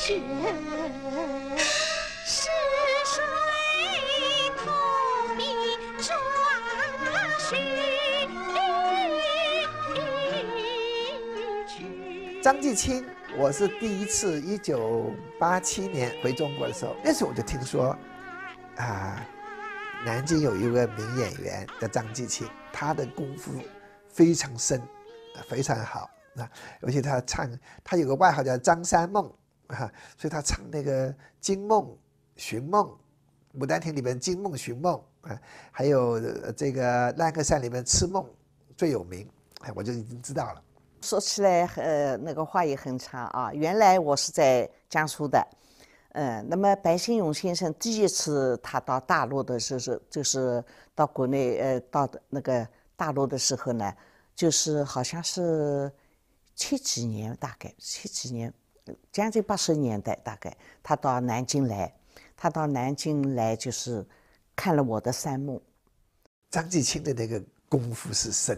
雪，是水土地霜雪去。 张继青，我是第一次1987年回中国的时候，那时候我就听说，南京有一个名演员叫张继青，他的功夫非常深，非常好啊，尤其他唱，他有个外号叫张三梦啊，所以他唱那个《惊梦》《寻梦》，《牡丹亭》里面《惊梦》《寻梦》啊，还有这个《烂柯山》里面《痴梦》最有名，我就已经知道了。 说起来，那个话也很长啊。原来我是在江苏的，那么白先勇先生第一次他到大陆的时候，就是到国内，到那个大陆的时候呢，就是好像是70几年，大概70几年，将近80年代，大概他到南京来，就是看了我的三幕。 张继青的那个功夫是深。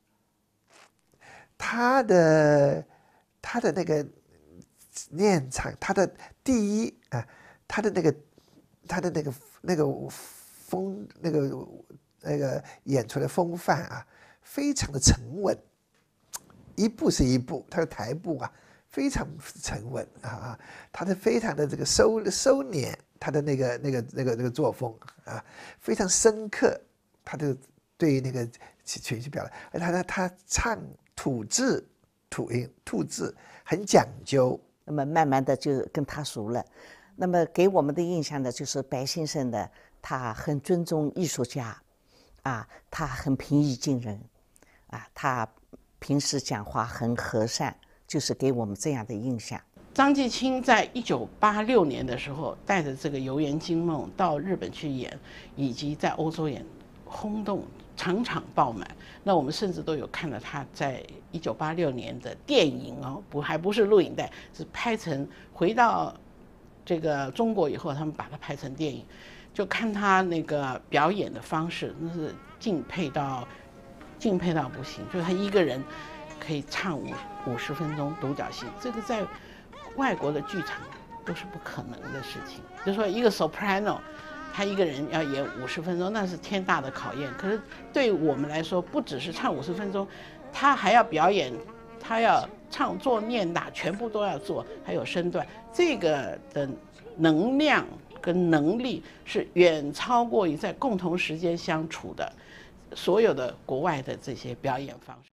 他的那个念唱，他的第一啊，他的那个风那个演出的风范啊，非常的沉稳，一步是一步，他的台步啊非常沉稳啊，他的非常的这个收敛，他的那个作风啊非常深刻，他的对那个情绪表达，而他唱吐字吐音吐字很讲究， 那么慢慢的就跟他熟了。那么给我们的印象呢，就是白先生的他很尊重艺术家，啊，他很平易近人，啊，他平时讲话很和善，就是给我们这样的印象。 张继青在1986年的时候，带着这个《游园惊梦》到日本去演，以及在欧洲演，轰动，场场爆满。那我们甚至都有看到他在1986年的电影哦，还不是录影带，是拍成回到这个中国以后，他们把它拍成电影，就看他那个表演的方式，那是敬佩到不行。就是他一个人可以唱50分钟独角戏，这个在外国的剧场都是不可能的事情。就说一个 soprano。他一个人要演50分钟，那是天大的考验。可是对我们来说，不只是唱50分钟，他还要表演，他要唱作念打，全部都要做，还有身段，这个的能量跟能力是远超过于在共同时间相处的所有的国外的这些表演方式。